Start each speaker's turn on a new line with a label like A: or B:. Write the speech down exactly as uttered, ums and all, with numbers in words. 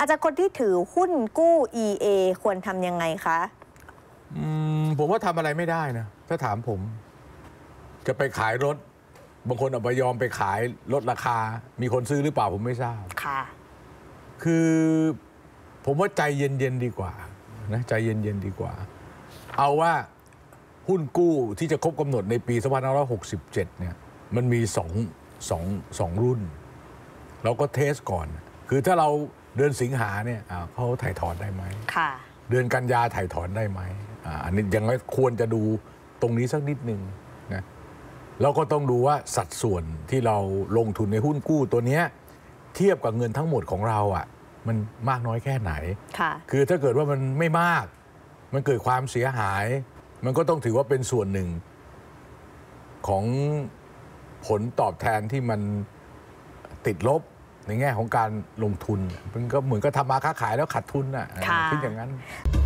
A: อาจารย์คนที่ถือหุ้นกู้ อี เอ ควรทำยังไงคะ
B: อืมผมว่าทำอะไรไม่ได้นะถ้าถามผมจะไปขายรถบางคนเอาไปยอมไปขายลดราคามีคนซื้อหรือเปล่าผมไม่ทราบ
A: ค่ะ
B: คือผมว่าใจเย็นๆดีกว่านะใจเย็นๆดีกว่าเอาว่าหุ้นกู้ที่จะครบกำหนดในปีสองพันห้าร้อยหกสิบเจ็ดเนี่ยมันมีสองสองสองรุ่นเราก็เทสก่อนคือถ้าเราเดือนสิงหาเนี่ยเขาถ่ายถอนได้ไหม
A: ค่ะ
B: เดือนกันยาถ่ายถอนได้ไหมอันนี้ยังควรจะดูตรงนี้สักนิดนึงนะแล้วก็ต้องดูว่าสัดส่วนที่เราลงทุนในหุ้นกู้ตัวนี้เทียบกับเงินทั้งหมดของเราอ่ะมันมากน้อยแค่ไหนคือถ้าเกิดว่ามันไม่มากมันเกิดความเสียหายมันก็ต้องถือว่าเป็นส่วนหนึ่งของผลตอบแทนที่มันติดลบในแง่ของการลงทุนมันก็เหมือนกับทำมาค้าขายแล้วขาดทุนอ่ะคิดอย่างนั้น